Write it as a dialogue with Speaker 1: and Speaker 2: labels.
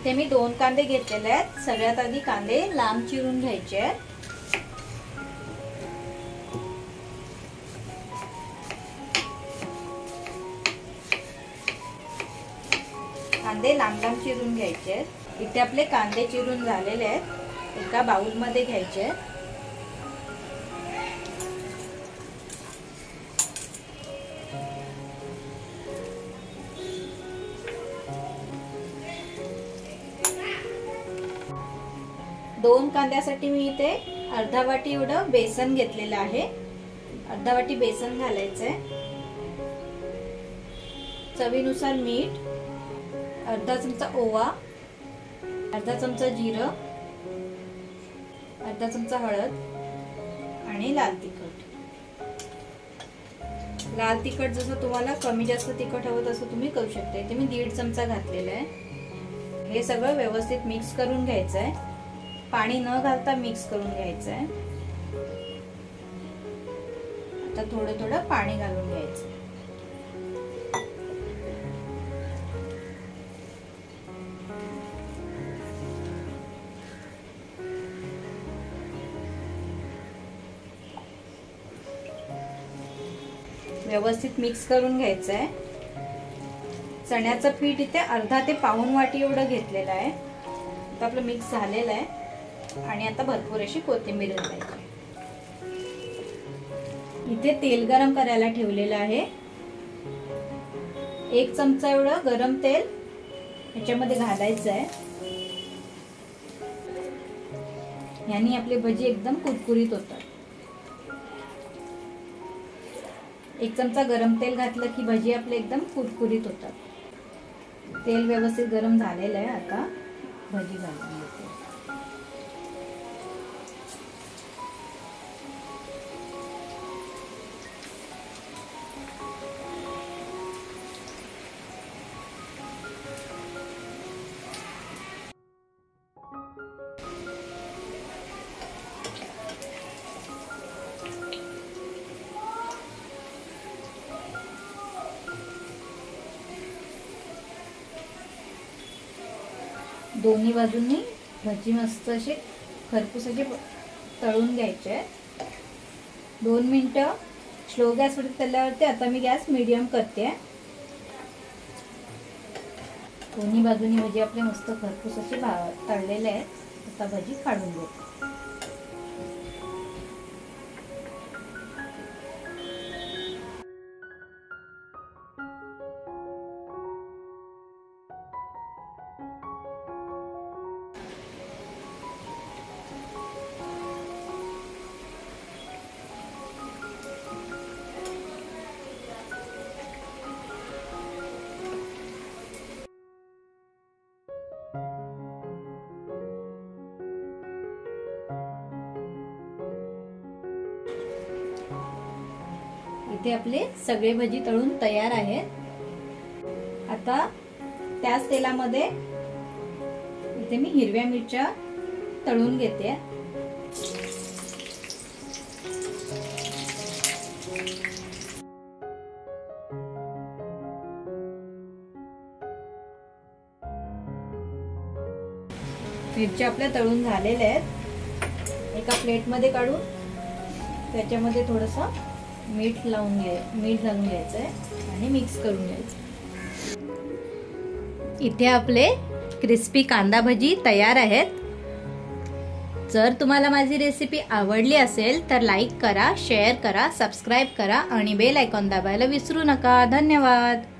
Speaker 1: इथे मी 2 कांदे घेतलेले आहेत। सगळ्यात आधी कांदे लांब चिरून घ्यायचे आहेत। कांदे लांब लांब चिरून घ्यायचे आहेत। इथे आपले कांदे चिरून झालेले आहेत। एका बाउल मध्ये घ्यायचे आहेत। दोन कांद्यासाठी मी इथे अर्धा वाटी एवढं बेसन घेतलेलं आहे। अर्धा वाटी बेसन घालायचंय। चवीनुसार मीठ, अर्धा चमचा ओवा, अर्धा चमचा जिरं, अर्धा चमचा हळद आणि लाल तिखट। लाल तिखट जसं तुम्हाला कमी जास्त तिखट हवं तसं तुम्ही करू शकता। इथे मी 1.5 चमचा घातलेला आहे। हे सगळं व्यवस्थित मिक्स करून घ्यायचं आहे। पाणी न घालता मिक्स करून घ्यायचं आहे। आता थोडं थोडं पाणी घालून घ्यायचं। व्यवस्थित मिक्स करून घ्यायचं आहे। चण्याचं पीठ इथे अर्धा ते पाऊण वाटी एवढं घेतलेलं आहे। आता आपलं मिक्स झालेलं आहे आणि आता भरपूर अशी कोथिंबीर घालायची। इथे तेल गरम करायला ठेवलेलं आहे। 1 चमचा एवढं गरम तेल याच्यामध्ये घालायचं आहे। यानी आपली भजी एकदम कुरकुरीत होतात। 1 चमचा गरम तेल घातलं की भजी आपले एकदम कुरकुरीत होतात। तेल व्यवस्थित गरम झालेलं आहे। आता भजी घालून घेते। दोन्ही बाजूंनी भजी मस्त असे खरपूस असे तळून घ्यायचे। 2 मिनिटं स्लो गॅसवर तळल्यावरती आता मी गॅस मीडियम करते। दोन्ही बाजूनी भजी आपले मस्त खरपूस असे तळलेले आहेत। आता भजी काढून घेते। इथे आपले सगळे भजी तळून तयार आहेत। आता त्याच तेलामध्ये इथे मी हिरव्या मिरच्या तळून घेते। मिरच्या आपल्या तळून झालेल्या आहेत। एका प्लेट मध्ये काढून त्याच्यामध्ये थोडंसं मीठ घालून घ्यायचं आहे आणि मिक्स करून घ्यायचं। इथे आपले क्रिस्पी कांदा भजी तयार आहेत। जर तुम्हाला माझी रेसिपी आवडली असेल तर लाईक करा, शेअर करा, सबस्क्राइब करा आणि बेल आयकॉन दाबायला विसरू नका। धन्यवाद।